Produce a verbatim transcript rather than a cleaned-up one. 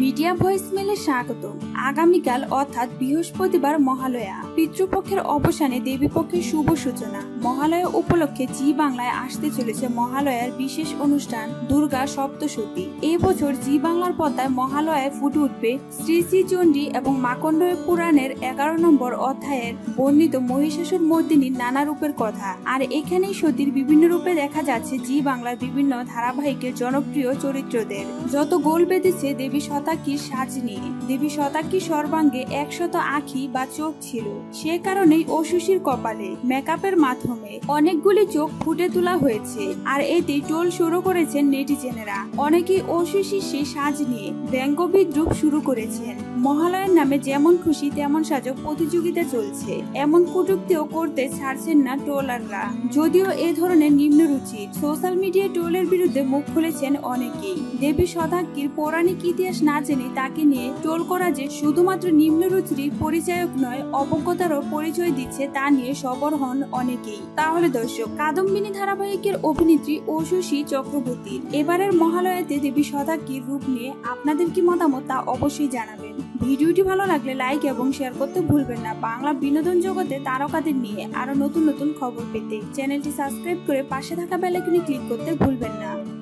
Media ভয়েসমেলে স্বাগতম। আগামীকাল অর্থাৎ বৃহস্পতিবার মহালয়া, পিতৃপক্ষের অবসানে দেবীপক্ষের শুভ সূচনা। মহালয়া উপলক্ষে জি বাংলায় আসতে চলেছে মহালয়ার বিশেষ অনুষ্ঠান দুর্গা সপ্তশতী। এই বছর জি বাংলার পর্দায় মহালয়ায় ফুটে উঠবে শ্রী শ্রী চণ্ডী এবং মার্কণ্ডেয় পুরাণের এগারো নম্বর অধ্যায়ের বর্ণিত মহিষাসুর মর্দিনীর নানা রূপের কথা। আর এখানেই সতীর বিভিন্ন রূপে দেখা যাচ্ছে জি বাংলার বিভিন্ন ধারাবাহিকের জনপ্রিয় চরিত্রদের। যত গোল বেঁধেছে দেবী শতাক্ষীর সাজ নিয়ে। দেবী শতাক্ষীর সর্বাঙ্গে একশত আঁখি বা চোখ ছিল, সে কারণেই অশুশীর কপালে মেকআপের মাধ্যমে অনেকগুলি চোখ ফুটে তোলা হয়েছে। আর এতে টোল শুরু করেছেন নেটিজেনেরা। অনেকেই অশুশীর সেই সাজ নিয়ে ব্যঙ্গ বিদ্রুপ শুরু করেছেন। মহালয়ার নামে যেমন খুশি তেমন সাজো প্রতিযোগিতা চলছে, এমন কটূক্তিও করতে ছাড়ছেন না ট্রোলাররা। যদিও এ ধরনের নিম্নরুচি সোশ্যাল মিডিয়ায় ট্রোলের বিরুদ্ধে মুখ খুলেছেন অনেকেই। দেবী শতাক্ষীর পৌরাণিক ইতিহাস না জেনে তাকে নিয়ে ট্রোল করা যে শুধুমাত্র নিম্নরুচির পরিচায়ক নয়, অবজ্ঞতারও পরিচয় দিচ্ছে তা নিয়ে সবর হন অনেকেই। তাহলে দর্শক, কাদম্বিনী ধারাবাহিকের অভিনেত্রী ঐশী চক্রবর্তীর এবারের মহালয়াতে দেবী শতাক্ষীর রূপ নিয়ে আপনাদের কি মতামত তা অবশ্যই জানাবেন। ভিডিওটি ভালো লাগলে লাইক এবং শেয়ার করতে ভুলবেন না। বাংলা বিনোদন জগতে তারকাদের নিয়ে আরো নতুন নতুন খবর পেতে চ্যানেলটি সাবস্ক্রাইব করে পাশে থাকা বেল আইকনে ক্লিক করতে ভুলবেন না।